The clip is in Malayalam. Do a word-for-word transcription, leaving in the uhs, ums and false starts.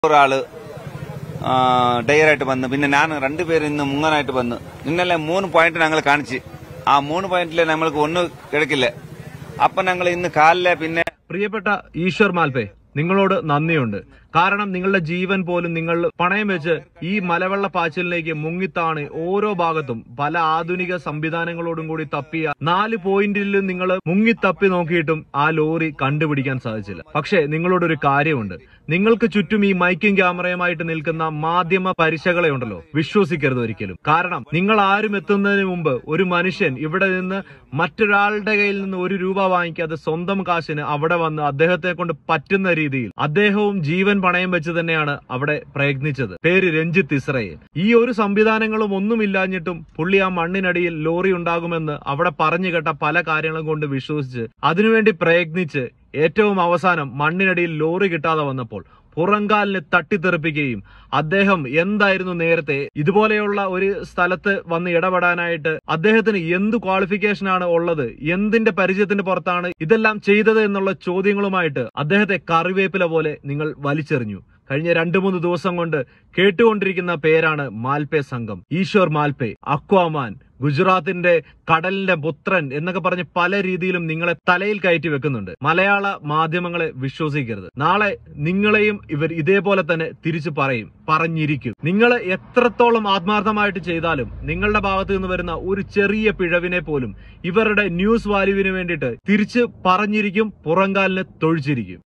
ഒരാള് ഡയറായിട്ട് വന്ന് പിന്നെ ഞാൻ രണ്ടുപേരും ഇന്ന് മുങ്ങനായിട്ട് വന്ന് ഇന്നലെ മൂന്ന് പോയിന്റ് ഞങ്ങൾ കാണിച്ച് ആ മൂന്ന് പോയിന്റില് നമ്മൾക്ക് ഒന്നും കിടക്കില്ല. അപ്പൊ ഞങ്ങൾ ഇന്ന് കാലിലെ പിന്നെ പ്രിയപ്പെട്ട ഈശ്വർ മാൽപേ, നിങ്ങളോട് നന്ദിയുണ്ട്. കാരണം നിങ്ങളുടെ ജീവൻ പോലും നിങ്ങൾ പണയം വെച്ച് ഈ മലവെള്ള പാച്ചിലിലേക്ക് മുങ്ങിത്താണ് ഓരോ ഭാഗത്തും പല ആധുനിക സംവിധാനങ്ങളോടും കൂടി തപ്പിയ നാല് പോയിന്റിലും നിങ്ങൾ മുങ്ങിത്തപ്പി നോക്കിയിട്ടും ആ ലോറി കണ്ടുപിടിക്കാൻ സാധിച്ചില്ല. പക്ഷേ നിങ്ങളോടൊരു കാര്യമുണ്ട്, നിങ്ങൾക്ക് ചുറ്റും ഈ മൈക്കും ക്യാമറയുമായിട്ട് നിൽക്കുന്ന മാധ്യമ പരിശകളെ ഉണ്ടല്ലോ, വിശ്വസിക്കരുത് ഒരിക്കലും. കാരണം നിങ്ങൾ ആരും എത്തുന്നതിന് മുമ്പ് ഒരു മനുഷ്യൻ ഇവിടെ നിന്ന് മറ്റൊരാളുടെ കയ്യിൽ നിന്ന് ഒരു രൂപ വാങ്ങിക്കാതെ സ്വന്തം കാശിന് അവിടെ വന്ന് അദ്ദേഹത്തെ കൊണ്ട് പറ്റുന്ന രീതിയിൽ അദ്ദേഹവും ജീവൻ പണയം വെച്ച് തന്നെയാണ് അവിടെ പ്രയത്നിച്ചത്. പേര് രഞ്ജിത്ത് ഇസ്രയേൽ. ഈ ഒരു സംവിധാനങ്ങളും ഒന്നുമില്ലാഞ്ഞിട്ടും പുള്ളി ആ മണ്ണിനടിയിൽ ലോറി ഉണ്ടാകുമെന്ന് അവിടെ പറഞ്ഞു കേട്ട പല കാര്യങ്ങളും കൊണ്ട് വിശ്വസിച്ച് അതിനുവേണ്ടി പ്രയത്നിച്ച് ഏറ്റവും അവസാനം മണ്ണിനടിയിൽ ലോറി കിട്ടാതെ വന്നപ്പോൾ പുറങ്കാലിന് തട്ടിത്തെറിപ്പിക്കുകയും അദ്ദേഹം എന്തായിരുന്നു നേരത്തെ ഇതുപോലെയുള്ള ഒരു സ്ഥലത്ത് വന്ന് ഇടപെടാനായിട്ട് അദ്ദേഹത്തിന് എന്ത് ക്വാളിഫിക്കേഷനാണ് ഉള്ളത്, എന്തിന്റെ പരിചയത്തിന്റെ പുറത്താണ് ഇതെല്ലാം ചെയ്തത് എന്നുള്ള ചോദ്യങ്ങളുമായിട്ട് അദ്ദേഹത്തെ കറിവേപ്പില പോലെ നിങ്ങൾ വലിച്ചെറിഞ്ഞു. കഴിഞ്ഞ രണ്ടു മൂന്ന് ദിവസം കൊണ്ട് കേട്ടുകൊണ്ടിരിക്കുന്ന പേരാണ് മാൽപേ സംഘം. ഈശ്വർ മാൽപേ, അക്വാമാൻ, ഗുജറാത്തിന്റെ കടലിന്റെ പുത്രൻ എന്നൊക്കെ പറഞ്ഞ് പല രീതിയിലും നിങ്ങളെ തലയിൽ കയറ്റി വെക്കുന്നുണ്ട്. മലയാള മാധ്യമങ്ങളെ വിശ്വസിക്കരുത്. നാളെ നിങ്ങളെയും ഇവർ ഇതേപോലെ തന്നെ തിരിച്ചു പറയും, പറഞ്ഞിരിക്കും. നിങ്ങൾ എത്രത്തോളം ആത്മാർത്ഥമായിട്ട് ചെയ്താലും നിങ്ങളുടെ ഭാഗത്ത് നിന്ന് വരുന്ന ഒരു ചെറിയ പിഴവിനെ പോലും ഇവരുടെ ന്യൂസ് വാല്യൂവിന് വേണ്ടിയിട്ട് തിരിച്ച് പറഞ്ഞിരിക്കും, പുറങ്കാലിന് തൊഴിച്ചിരിക്കും.